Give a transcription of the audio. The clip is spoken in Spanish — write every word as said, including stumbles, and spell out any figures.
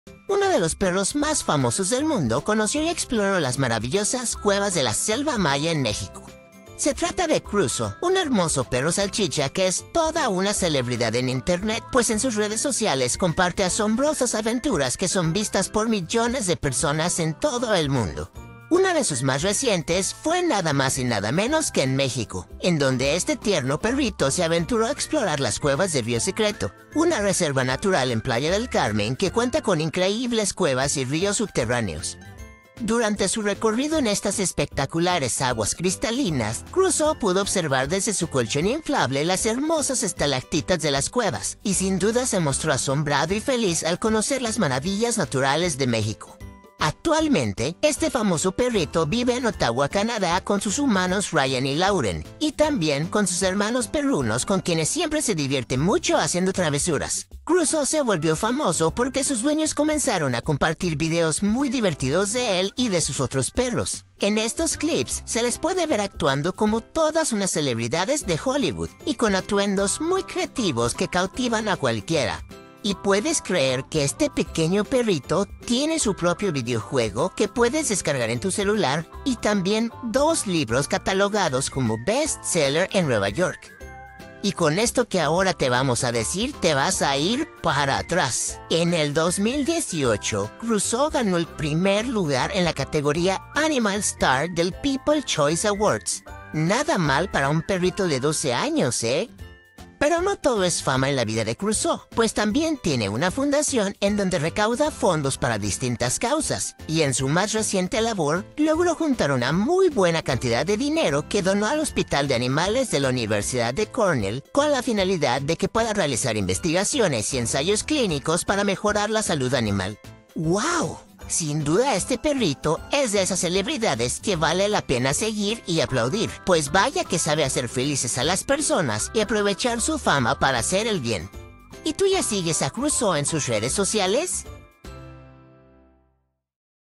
Uno de los perros más famosos del mundo conoció y exploró las maravillosas cuevas de la selva maya en México. Se trata de Crusoe, un hermoso perro salchicha que es toda una celebridad en internet, pues en sus redes sociales comparte asombrosas aventuras que son vistas por millones de personas en todo el mundo. Una de sus más recientes fue nada más y nada menos que en México, en donde este tierno perrito se aventuró a explorar las cuevas de Río Secreto, una reserva natural en Playa del Carmen que cuenta con increíbles cuevas y ríos subterráneos. Durante su recorrido en estas espectaculares aguas cristalinas, Crusoe pudo observar desde su colchón inflable las hermosas estalactitas de las cuevas, y sin duda se mostró asombrado y feliz al conocer las maravillas naturales de México. Actualmente, este famoso perrito vive en Ottawa, Canadá, con sus humanos Ryan y Lauren, y también con sus hermanos perrunos, con quienes siempre se divierte mucho haciendo travesuras. Crusoe se volvió famoso porque sus dueños comenzaron a compartir videos muy divertidos de él y de sus otros perros. En estos clips se les puede ver actuando como todas unas celebridades de Hollywood y con atuendos muy creativos que cautivan a cualquiera. ¿Y puedes creer que este pequeño perrito tiene su propio videojuego que puedes descargar en tu celular y también dos libros catalogados como bestseller en Nueva York? Y con esto que ahora te vamos a decir, te vas a ir para atrás. En el dos mil dieciocho, Crusoe ganó el primer lugar en la categoría Animal Star del People's Choice Awards. Nada mal para un perrito de doce años, ¿eh? Pero no todo es fama en la vida de Crusoe, pues también tiene una fundación en donde recauda fondos para distintas causas, y en su más reciente labor logró juntar una muy buena cantidad de dinero que donó al Hospital de Animales de la Universidad de Cornell con la finalidad de que pueda realizar investigaciones y ensayos clínicos para mejorar la salud animal. ¡Wow! Sin duda este perrito es de esas celebridades que vale la pena seguir y aplaudir, pues vaya que sabe hacer felices a las personas y aprovechar su fama para hacer el bien. ¿Y tú ya sigues a Crusoe en sus redes sociales?